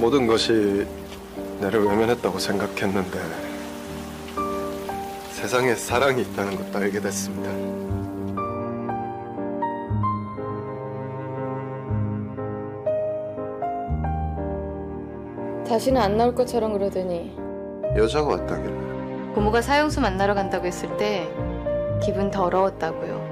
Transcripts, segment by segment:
모든 것이 나를 외면했다고 생각했는데 세상에 사랑이 있다는 것도 알게 됐습니다. 다시는 안 나올 것처럼 그러더니 여자가 왔다길래. 고모가 사형수 만나러 간다고 했을 때 기분 더러웠다고요.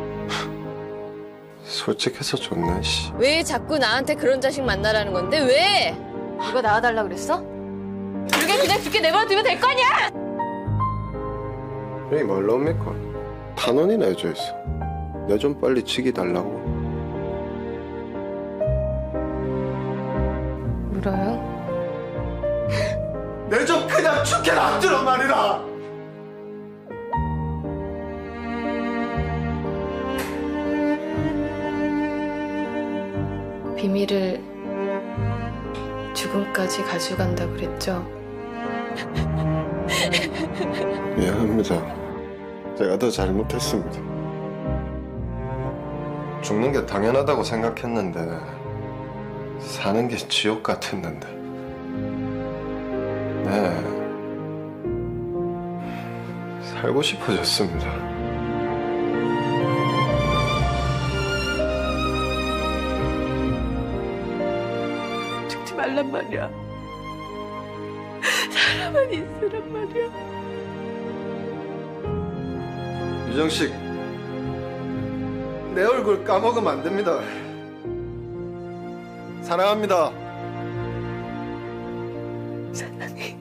솔직해서 좋네, 씨. 왜 자꾸 나한테 그런 자식 만나라는 건데 왜? 누가 나와달라 그랬어? 그러게 그냥 죽게 내버려두면 될 거 아니야! 이 뭘로 옵니까? 탄원이 내줘 있어. 내 좀 빨리 치기 달라고. 울어요? 내 좀 그냥 죽게 놔두란 말이다. 비밀을 죽음까지 가져간다 그랬죠? 미안합니다. 제가 더 잘못했습니다. 죽는 게 당연하다고 생각했는데 사는 게 지옥 같았는데. 네, 살고 싶어졌습니다. 죽지 말란 말이야. 사람만 있으란 말이야. 유정식, 내 얼굴 까먹으면 안 됩니다. 사랑합니다. 사랑해.